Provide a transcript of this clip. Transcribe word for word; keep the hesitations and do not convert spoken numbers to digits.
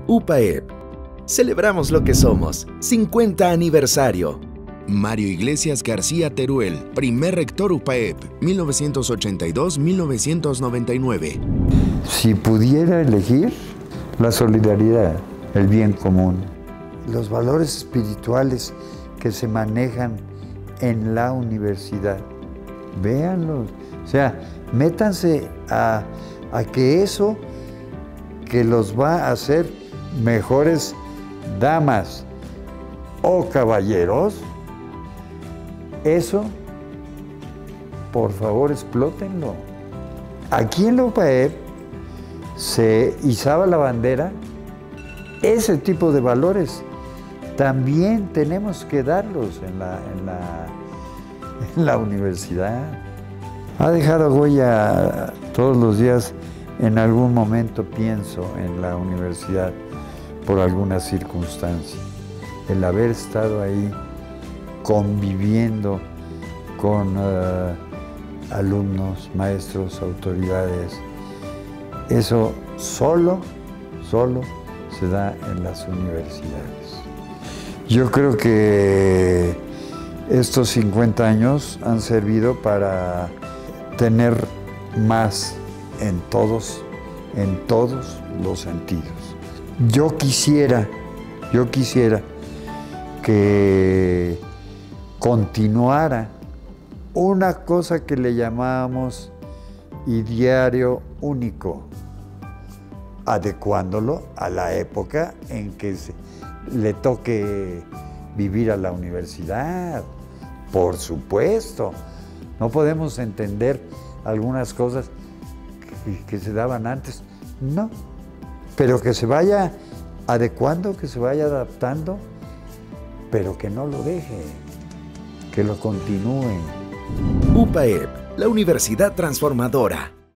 U P A E P. Celebramos lo que somos. cincuenta aniversario. Mario Iglesias García Teruel, primer rector U P A E P, mil novecientos ochenta y dos a mil novecientos noventa y nueve. Si pudiera elegir, la solidaridad, el bien común, los valores espirituales que se manejan en la universidad, véanlos. O sea, métanse a, a que eso que los va a hacer mejores damas o caballeros, eso, por favor, explótenlo. Aquí en la U P A E P se izaba la bandera, ese tipo de valores también tenemos que darlos en la, en la, en la universidad. Ha dejado huella todos los días, en algún momento pienso en la universidad por alguna circunstancia. El haber estado ahí conviviendo con uh, alumnos, maestros, autoridades, eso solo, solo se da en las universidades. Yo creo que estos cincuenta años han servido para tener más en todos, en todos los sentidos. Yo quisiera, yo quisiera que continuara una cosa que le llamábamos ideario único, adecuándolo a la época en que se, le toque vivir a la universidad. Por supuesto, no podemos entender algunas cosas que, que se daban antes, no, pero que se vaya adecuando, que se vaya adaptando, pero que no lo deje, que lo continúe. U P A E P, la Universidad Transformadora.